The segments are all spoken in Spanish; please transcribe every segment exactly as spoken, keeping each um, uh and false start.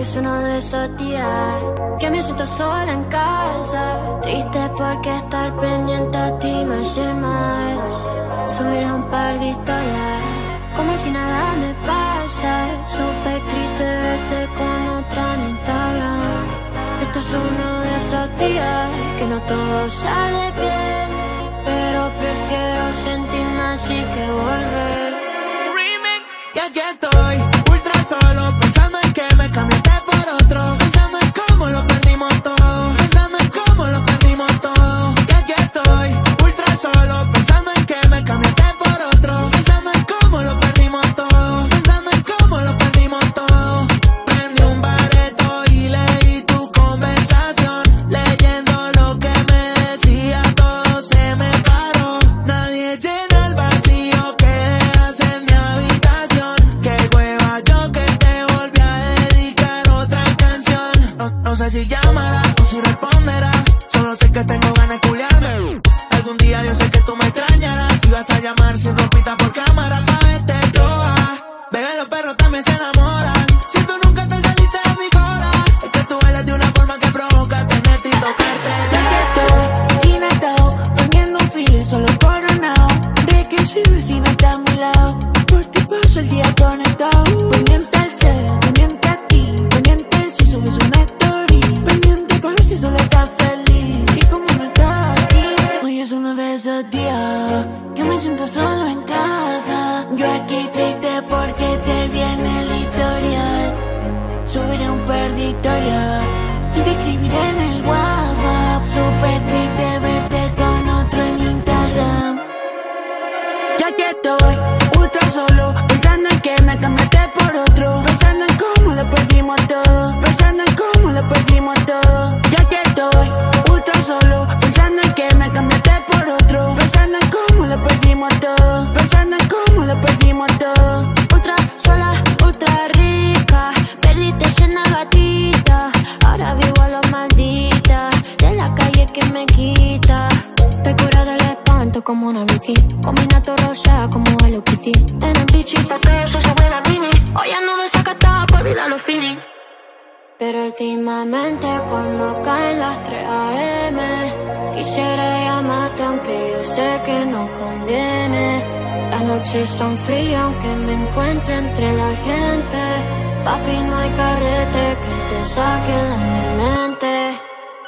es uno de esos días que me siento sola en casa, triste porque estar pendiente a ti me hace mal. Subiré un par de historias como si nada me pasa. Súper triste verte con otra en Instagram. Esto es uno de esos días que no todo sale bien, pero prefiero sentirme así que volver. Remix. Y aquí estoy, ultra solo, pensando en que me cambiaste por otro, pensando en cómo lo perdimos todo, pensando en cómo lo perdimos todo. Y aquí estoy, ultra solo, pensando en que me cambiaste por otro, pensando en cómo lo perdimos todo, pensando en cómo lo perdimos todo. Prendí un bareto y leí tu conversación, leyendo lo que me decía, todo se me paró. Nadie llena el vacío que dejas en mi habitación. Qué hueva yo que te volví a dedicar otra canción. No, no sé si llamará o si responderá, solo sé que tengo ganas de culiarme. Algún día yo sé que tú me extrañarás, si vas a llamar sin ropita por cámara pa' verte toda. Bebé, los perros también se enamoran, si tú nunca te saliste de mi cora, es que tú bailas de una forma que provoca tenerte y tocarte. Ya que estoy sin atado, poniendo un filo solo coronado. ¿De qué sirve si no está a mi lado? Por ti paso el día conectado. Pendiente al ser, pendiente a ti, pendiente si subes una story, pendiente con si solo estás feliz. Y como no estás aquí, hoy es uno de esos días que me siento solo en casa. Yo aquí triste porque te viene el historial. Subiré un par de historias y te escribiré en el WhatsApp. Súper triste verte con otro en Instagram. Ya que estoy ultra solo, pensando en que me cambiaste por otro, pensando en cómo lo perdimos todo, pensando en cómo lo perdimos todo. Ya que estoy ultra solo, pensando en que me cambiaste por otro, pensando en cómo lo perdimos todo, pensando en cómo lo perdimos todo. Ultra sola, ultra rica, perdiste siendo gatita. Ahora vivo a lo maldita, de la calle que me quita. Te cura del espanto como una Vicky, combinato rosa como Hello Kitty. En el bichi, papel, se sube la mini. Hoy ando desacatada por olvidar los feelings. Pero últimamente cuando caen las tres a eme, quisiera llamarte aunque yo sé que no conviene. Las noches son frías aunque me encuentre entre la gente. Papi, no hay carrete que te saque de mi mente.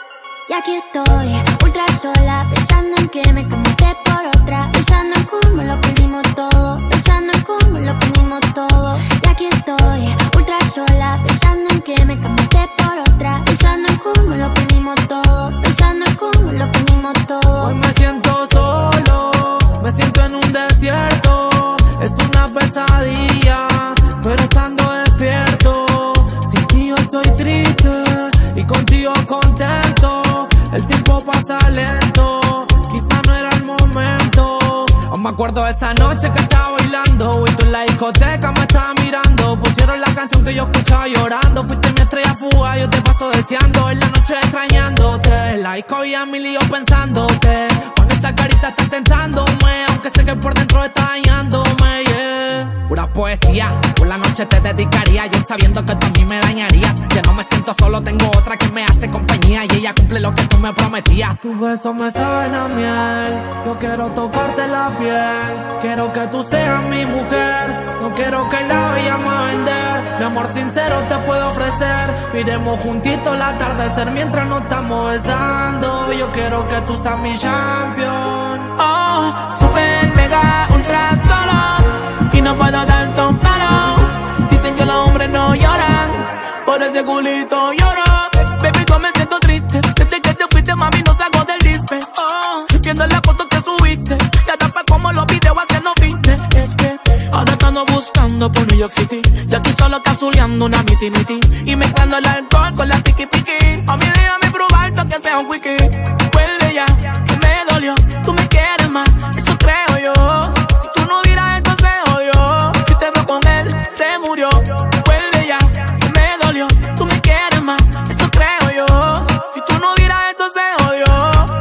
Y aquí estoy, ultra sola, pensando en que me cambiaste por otra, pensando en cómo lo perdimos todo, pensando en cómo lo perdimos todo. Y aquí estoy, ultra sola, pensando en que me cambiaste por otra, pensando en cómo lo perdimos todo, pensando en cómo lo perdimos todo. Hoy me siento solo, me siento en un desierto, es una pesadilla, pero estando despierto. Sin ti yo estoy triste y contigo contento. El tiempo pasa lento, quizá no era el momento. Aún me acuerdo de esa noche que estaba bailando y tú en la discoteca me estabas mirando. Pusieron la canción que yo escuchaba llorando. Fuiste mi estrella fuga, yo te paso deseando. En la noche extrañándote, en la disco había mil líos pensándote. Cuando esa carita está tentándome, aunque sé que por dentro está dañándome, yeah. Pura poesía, por la noche te dedicaría, yo sabiendo que tú a mí me dañarías. Ya no me siento solo, tengo otra que me hace compañía y ella cumple lo que tú me prometías. Tus besos me saben a miel, yo quiero tocarte la piel, quiero que tú seas mi mujer, no quiero que la vayamos a vender. Mi amor sincero te puedo ofrecer, iremos juntitos al atardecer mientras nos estamos besando. Yo quiero que tú seas mi champion. Oh, super mega ultra solo, y no puedo darte un palo. Dicen que los hombres no lloran, por ese culito lloro. Baby, yo me siento triste, desde que te fuiste mami no salgo del dispe. Oh, viendo las fotos que subiste, te atrapa como los videos haciendo fitness. Es que ahora estando buscando por New York City, y aquí solo capsuleando una miti miti, y mezclando el alcohol con la tiki tiki. Mami, déjame probarte aunque sea un quickie. Vuelve ya, que me dolió, tú me quieres más, eso creo yo. Si tú no dirás entonces yo, si te veo con él, se murió. Vuelve ya, que me dolió, tú me quieres más, eso creo yo. Si tú no dirás entonces yo.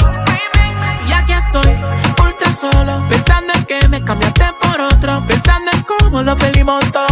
Y aquí estoy, ultra solo, pensando en que me cambiaste por otro, pensando en cómo lo perdimos todo.